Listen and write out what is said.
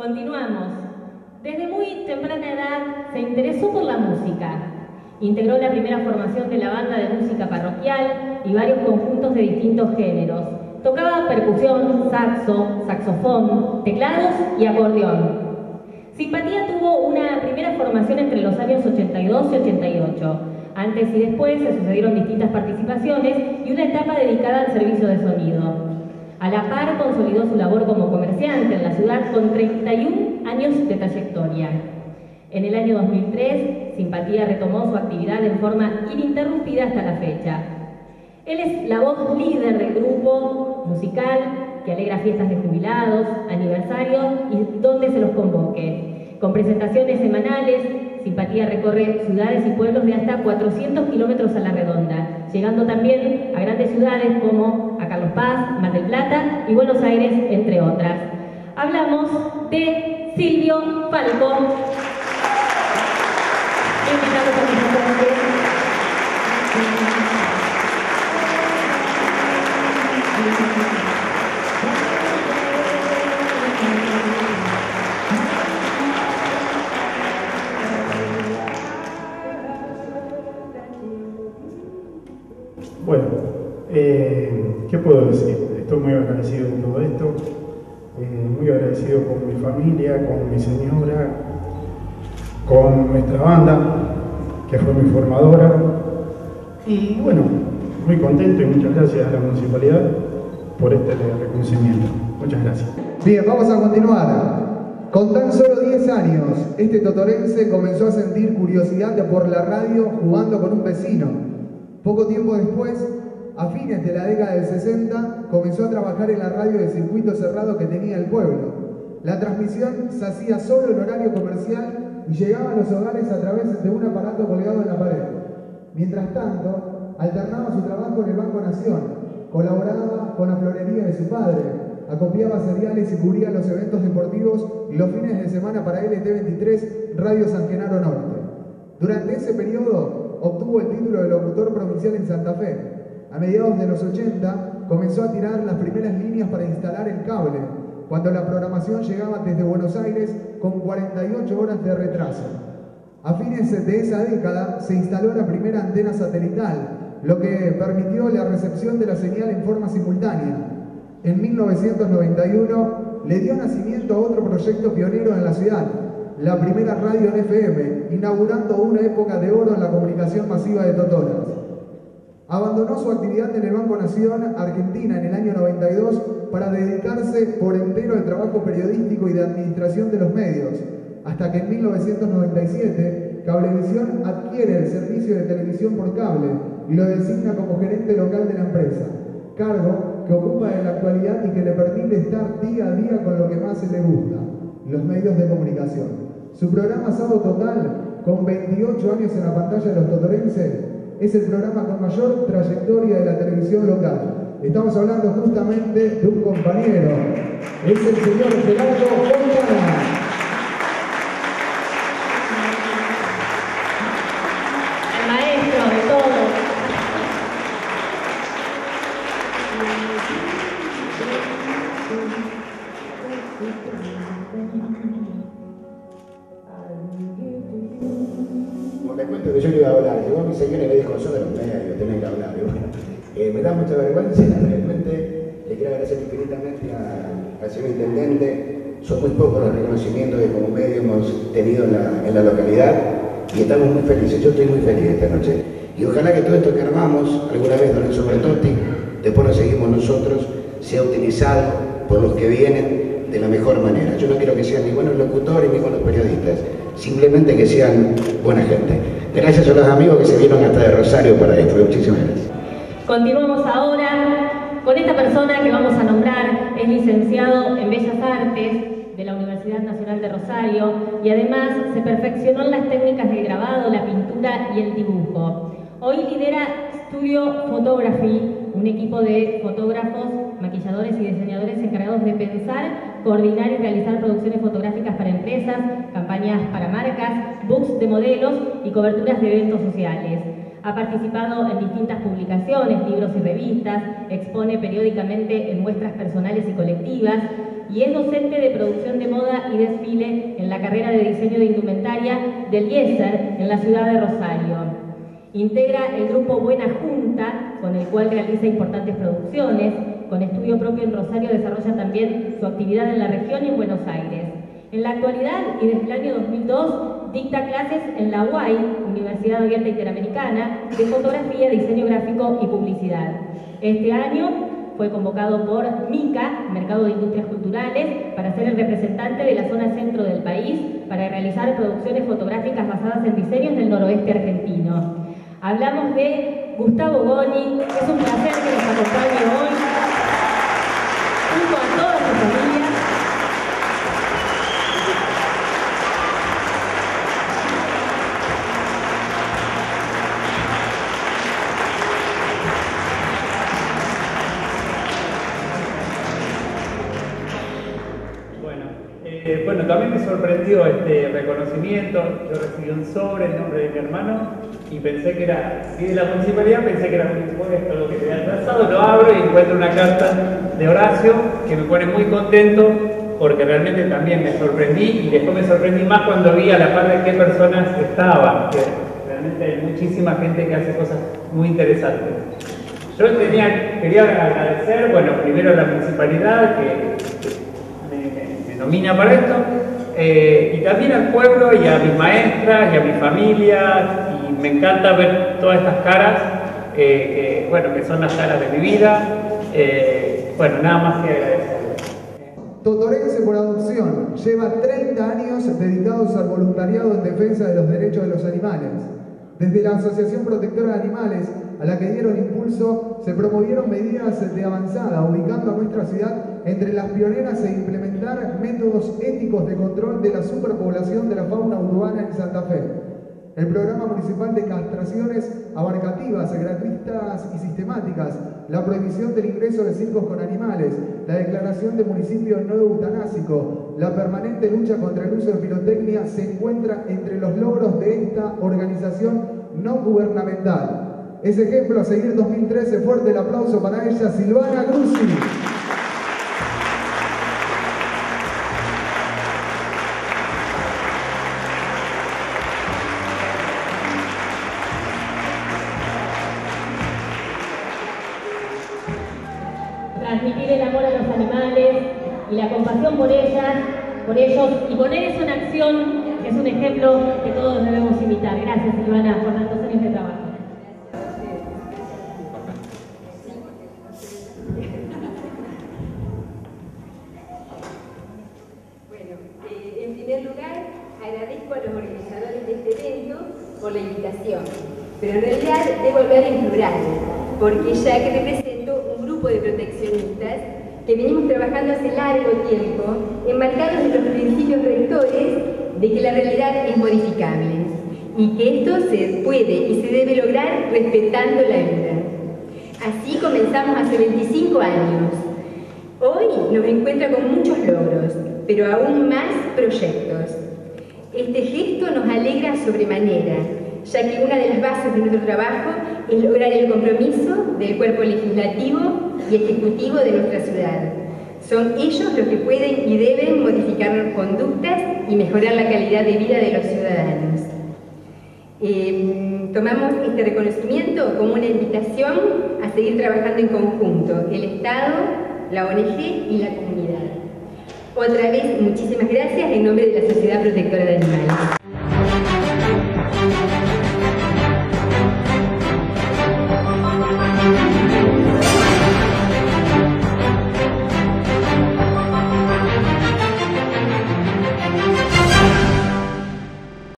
Continuamos. Desde muy temprana edad se interesó por la música. Integró la primera formación de la banda de música parroquial y varios conjuntos de distintos géneros. Tocaba percusión, saxo, saxofón, teclados y acordeón. Simpatía tuvo una primera formación entre los años 82 y 88. Antes y después se sucedieron distintas participaciones y una etapa dedicada al servicio de sonido. A la par consolidó su labor como comerciante en la ciudad con 31 años de trayectoria. En el año 2003, Simpatía retomó su actividad en forma ininterrumpida hasta la fecha. Él es la voz líder del grupo musical que alegra fiestas de jubilados, aniversarios y donde se los convoque. Con presentaciones semanales, Simpatía recorre ciudades y pueblos de hasta 400 kilómetros a la redonda, llegando también a grandes ciudades como a Carlos Paz, Mar del Plata y Buenos Aires, entre otras. Hablamos de Silvio Falco. Bueno, ¿qué puedo decir? Estoy muy agradecido con todo esto, muy agradecido con mi familia, con mi señora, con nuestra banda, que fue mi formadora, y bueno, muy contento y muchas gracias a la municipalidad por este reconocimiento. Muchas gracias. Bien, vamos a continuar. Con tan solo 10 años, este totorense comenzó a sentir curiosidad por la radio jugando con un vecino. Poco tiempo después, a fines de la década del 60, comenzó a trabajar en la radio de circuito cerrado que tenía el pueblo. La transmisión se hacía solo en horario comercial y llegaba a los hogares a través de un aparato colgado en la pared. Mientras tanto, alternaba su trabajo en el Banco Nación, colaboraba con la florería de su padre, acopiaba cereales y cubría los eventos deportivos y los fines de semana para LT23 Radio San Genaro Norte. Durante ese periodo obtuvo el título de locutor provincial en Santa Fe. A mediados de los 80 comenzó a tirar las primeras líneas para instalar el cable, cuando la programación llegaba desde Buenos Aires con 48 horas de retraso. A fines de esa década se instaló la primera antena satelital, lo que permitió la recepción de la señal en forma simultánea. En 1991 le dio nacimiento a otro proyecto pionero en la ciudad, la primera radio en FM, inaugurando una época de oro en la comunicación masiva de Totoras. Abandonó su actividad en el Banco Nación Argentina en el año 92 para dedicarse por entero al trabajo periodístico y de administración de los medios, hasta que en 1997 Cablevisión adquiere el servicio de televisión por cable y lo designa como gerente local de la empresa, cargo que ocupa en la actualidad y que le permite estar día a día con lo que más le gusta, los medios de comunicación. Su programa Sábado Total, con 28 años en la pantalla de los totorenses, es el programa con mayor trayectoria de la televisión local. Estamos hablando justamente de un compañero, es el señor Gerardo Fontana. El maestro de todo. Como te cuento que yo le iba a hablar, llegó mi señora y me dijo, yo de los medios, tenés que hablar. Y bueno, me da mucha vergüenza, realmente le quiero agradecer infinitamente al señor intendente. Son muy pocos los reconocimientos que como medio hemos tenido en la localidad y estamos muy felices. Yo estoy muy feliz esta noche. Y ojalá que todo esto que armamos, alguna vez Lorenzo Bertotti, después lo seguimos nosotros, sea utilizado por los que vienen de la mejor manera. Yo no quiero que sean ni buenos locutores ni buenos periodistas, simplemente que sean buena gente. Gracias a los amigos que se vieron hasta de Rosario para esto. Muchísimas gracias. Continuamos ahora con esta persona que vamos a nombrar. Es licenciado en Bellas Artes de la Universidad Nacional de Rosario y además se perfeccionó en las técnicas de grabado, la pintura y el dibujo. Hoy lidera Studio Photography, un equipo de fotógrafos, maquilladores y diseñadores encargados de pensar, coordinar y realizar producciones fotográficas para empresas, campañas para marcas, books de modelos y coberturas de eventos sociales. Ha participado en distintas publicaciones, libros y revistas, expone periódicamente en muestras personales y colectivas, y es docente de producción de moda y desfile en la carrera de diseño de indumentaria del IESER en la ciudad de Rosario. Integra el grupo Buena Junta, con el cual realiza importantes producciones. Con estudio propio en Rosario desarrolla también su actividad en la región y en Buenos Aires. En la actualidad y desde el año 2002 dicta clases en la UAI, Universidad Abierta Interamericana, de fotografía, diseño gráfico y publicidad. Este año fue convocado por MICA, Mercado de Industrias Culturales, para ser el representante de la zona centro del país, para realizar producciones fotográficas basadas en diseños del noroeste argentino. Hablamos de Gustavo Goni. Es un placer que nos acompañe hoy, junto a toda su familia. Bueno, también me sorprendió este reconocimiento. Yo recibí un sobre en nombre de mi hermano y pensé que era, y de la municipalidad pensé que era un impuesto lo que tenía trazado. Lo abro y encuentro una carta de Horacio que me pone muy contento porque realmente también me sorprendí, y después me sorprendí más cuando vi a la par de qué personas estaban, que realmente hay muchísima gente que hace cosas muy interesantes. Yo quería agradecer, bueno, primero a la municipalidad que me nomina para esto, y también al pueblo y a mis maestras y a mi familia, y me encanta ver todas estas caras, bueno, que son las caras de mi vida. Bueno, nada más que agradecer. Totorense por adopción, lleva 30 años dedicados al voluntariado en defensa de los derechos de los animales. Desde la Asociación Protectora de Animales, a la que dieron impulso, se promovieron medidas de avanzada, ubicando a nuestra ciudad entre las pioneras en implementar métodos éticos de control de la superpoblación de la fauna urbana en Santa Fe. El programa municipal de castraciones abarcativas, gratuitas y sistemáticas, la prohibición del ingreso de circos con animales, la declaración de municipio no eutanásico, la permanente lucha contra el uso de pirotecnia se encuentra entre los logros de esta organización no gubernamental. Es ejemplo a seguir 2013, fuerte el aplauso para ella, Silvana Gruzzi. Transmitir el amor a los animales y la compasión por ellos, y poner eso en acción es un ejemplo que todos debemos imitar. Gracias, Silvana, por tantos años de trabajo. Bueno, en primer lugar, agradezco a los organizadores de este evento por la invitación, pero en realidad debo hablar en plural, porque ya que represento un grupo de proteccionistas que venimos trabajando hace largo tiempo, enmarcados en los principios rectores de que la realidad es modificable y que esto se puede y se debe lograr respetando la vida. Así comenzamos hace 25 años. Hoy nos encuentra con muchos logros, pero aún más proyectos. Este gesto nos alegra sobremanera, ya que una de las bases de nuestro trabajo es lograr el compromiso del cuerpo legislativo y ejecutivo de nuestra ciudad. Son ellos los que pueden y deben modificar conductas y mejorar la calidad de vida de los ciudadanos. Tomamos este reconocimiento como una invitación a seguir trabajando en conjunto, el Estado, la ONG y la comunidad. Otra vez, muchísimas gracias en nombre de la Sociedad Protectora de Animales.